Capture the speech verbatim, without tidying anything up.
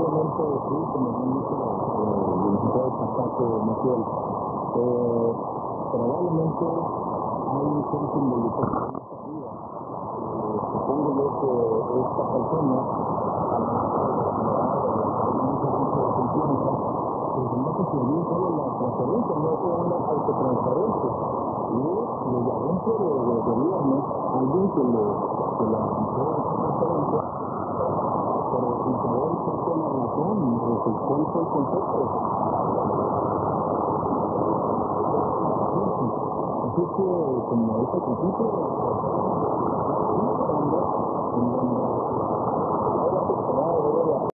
obviamente sí, como bien dice eh, el licenciado Pacato Maciel, eh, probablemente hay gente involucrada en esta vida. Eh, supongo yo que esta persona, a la confianza, pues no se sirvió solo la transparencia, no fue una autotransparencia. Y desde adentro de, de, de gobierno, alguien que le que la hiciera esa transparencia, pero sin saber cuál fue la razón, cuál fue el concepto. Así que, como este principio, en donde ahora se esperaba